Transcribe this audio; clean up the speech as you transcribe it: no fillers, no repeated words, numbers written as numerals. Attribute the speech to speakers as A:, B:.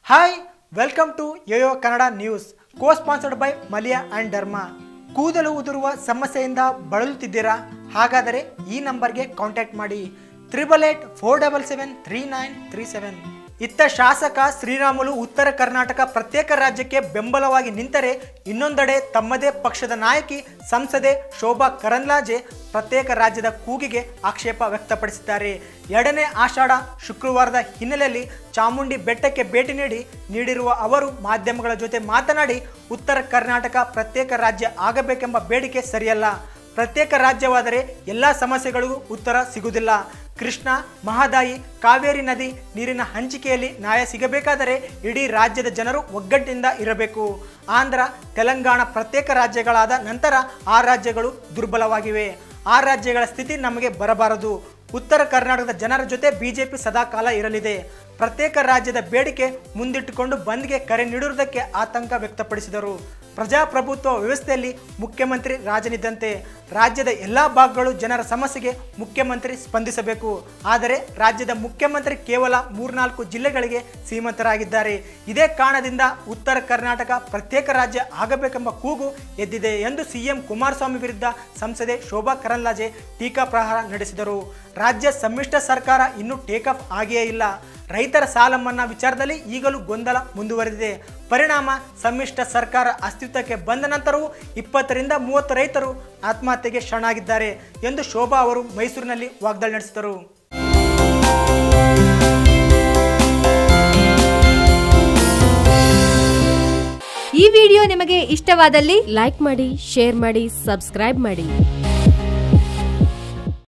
A: Hi, welcome to Yoyo Kannada News, co-sponsored by Malia and Dharma. ಕೂದಲು ಉದುರುವ ಸಮಸ್ಯೆಯಿಂದ ಬಳಲುತ್ತಿದ್ದೀರಾ? ಹಾಗಾದರೆ ಈ ನಂಬರ್ಗೆ ಕಾಂಟ್ಯಾಕ್ಟ್ ಮಾಡಿ 8884773937. ಇತ್ತ ಶಾಸಕ ಶ್ರೀರಾಮುಲು ಉತ್ತರ ಕರ್ನಾಟಕ ಪ್ರತ್ಯೇಕ ರಾಜ್ಯಕ್ಕೆ ಬೆಂಬಲವಾಗಿ ನಿಂತರೆ ಇನ್ನೊಂದೆಡೆ ತಮ್ಮದೇ ಪಕ್ಷದ ನಾಯಕಿ ಸಂಸದೆ ಶೋಭಾ ಕರಂದ್ಲಾಜೆ ಪ್ರತ್ಯೇಕ ರಾಜ್ಯದ ಕೂಗಿಗೆ ಆಕ್ಷೇಪ ವ್ಯಕ್ತಪಡಿಸಿದ್ದಾರೆ. 2ನೇ ಆಷಾಢ ಶುಕ್ರವಾರದ ಹಿನ್ನೆಲೆಯಲ್ಲಿ ಚಾಮುಂಡಿ ಬೆಟ್ಟಕ್ಕೆ ಭೇಟಿ ನೀಡಿರುವ ಅವರು ಮಾಧ್ಯಮಗಳ ಜೊತೆ ಮಾತನಾಡಿ ಉತ್ತರ ಕರ್ನಾಟಕ ಪ್ರತ್ಯೇಕ ರಾಜ್ಯ ಆಗಬೇಕೆಂಬ ಬೇಡಿಕೆ ಸರಿಯಲ್ಲ. ಪ್ರತ್ಯೇಕ ರಾಜ್ಯವಾದರೆ ಎಲ್ಲ ಸಮಸ್ಯೆಗಳಿಗೂ ಉತ್ತರ ಸಿಗುವುದಿಲ್ಲ. ಕೃಷ್ಣ, ಮಹದಾಯಿ, ಕಾವೇರಿ ನದಿ ನೀರಿನ ಹಂಚಿಕೆಯಲ್ಲಿ ನ್ಯಾಯ ಸಿಗಬೇಕಾದರೆ ಇಡೀ ರಾಜ್ಯದ ಜನರು ಒಗ್ಗಟ್ಟಿನಿಂದ ಇರಬೇಕು. ಆಂಧ್ರ, ತೆಲಂಗಾಣ ಪ್ರತ್ಯೇಕ ರಾಜ್ಯಗಳಾದ ನಂತರ ಆ ರಾಜ್ಯಗಳು ದುರ್ಬಲವಾಗಿವೆ. ಆ ರಾಜ್ಯಗಳ ಸ್ಥಿತಿ ನಮಗೆ ಬರಬಾರದು. ಉತ್ತರ ಕರ್ನಾಟಕದ ಜನರ ಜೊತೆ ಬಿಜೆಪಿ ಸದಾಕಾಲ ಇರಲಿದೆ. ಪ್ರತ್ಯೇಕ ರಾಜ್ಯದ ಬೇಡಿಕೆ ಮುಂದಿಟ್ಟುಕೊಂಡು ಬಂದ್ಗೆ ಕರೆ ನೀಡಿರುವುದಕ್ಕೆ ಆತಂಕ ವ್ಯಕ್ತಪಡಿಸಿದರು. ಪ್ರಜಾಪ್ರಭುತ್ವ ವ್ಯವಸ್ಥೆಯಲ್ಲಿ ಮುಖ್ಯಮಂತ್ರಿ ರಾಜನಿದ್ದಂತೆ ರಾಜ್ಯದ ಎಲ್ಲ ಭಾಗಗಳು ಜನರ ಸಮಸ್ಯೆಗೆ ಮುಖ್ಯಮಂತ್ರಿ ಸ್ಪಂದಿಸಬೇಕು. ಆದರೆ ರಾಜ್ಯದ ಮುಖ್ಯಮಂತ್ರಿ ಕೇವಲ 3-4 ಜಿಲ್ಲೆಗಳಿಗೆ ಸೀಮಿತರಾಗಿದ್ದಾರೆ. ಇದೇ ಕಾರಣದಿಂದ ಉತ್ತರ ಕರ್ನಾಟಕ ಪ್ರತ್ಯೇಕ ರಾಜ್ಯ ಆಗಬೇಕೆಂಬ ಕೂಗು ಎದ್ದಿದೆ ಎಂದು ಸಿಎಂ ಕುಮಾರಸ್ವಾಮಿ ವಿರುದ್ಧ ಸಂಸದೆ ಶೋಭಾ ಕರಂದ್ಲಾಜೆ ಟೀಕಾಪ್ರಹಾರ ನಡೆಸಿದರು. ರಾಜ್ಯ ಸಮ್ಮಿಶ್ರ ಸರ್ಕಾರ ಇನ್ನೂ ಟೇಕ್ ಆಫ್ ಆಗಿಯೇ ಇಲ್ಲ. ರೈತರ ಸಾಲ ಮನ್ನಾ ವಿಚಾರದಲ್ಲಿ ಈಗಲೂ ಗೊಂದಲ ಮುಂದುವರೆದಿದೆ. ಪರಿಣಾಮ ಸಮ್ಮಿಶ್ರ ಸರ್ಕಾರ ಅಸ್ತಿತ್ವಕ್ಕೆ ಬಂದ ನಂತರವೂ 20ರಿಂದ 30 ರೈತರು ಆತ್ಮಹತ್ಯೆಗೆ ಶರಣಾಗಿದ್ದಾರೆ ಎಂದು ಶೋಭಾ ಅವರು ಮೈಸೂರಿನಲ್ಲಿ ವಾಗ್ದಾಳಿ ನಡೆಸಿದರು.
B: ಈ ವಿಡಿಯೋ ನಿಮಗೆ ಇಷ್ಟವಾದಲ್ಲಿ ಲೈಕ್ ಮಾಡಿ, ಶೇರ್ ಮಾಡಿ, ಸಬ್ಸ್ಕ್ರೈಬ್ ಮಾಡಿ.